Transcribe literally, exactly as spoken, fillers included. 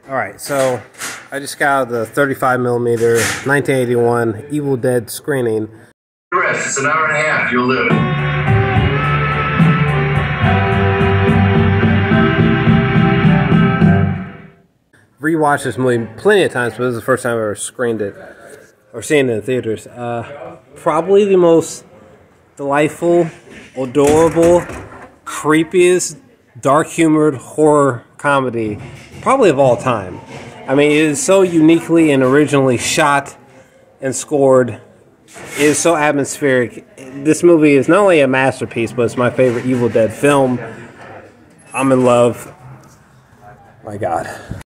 Alright, so I just got the thirty-five millimeter nineteen eighty-one Evil Dead screening. Rest, it's an hour and a half, you'll live. Rewatched this movie plenty of times, but this is the first time I've ever screened it or seen it in theaters. Uh, probably the most delightful, adorable, creepiest, dark-humored horror comedy probably of all time. I mean, it is so uniquely and originally shot and scored. It is so atmospheric. This movie is not only a masterpiece, but it's my favorite Evil Dead film. I'm in love. My God.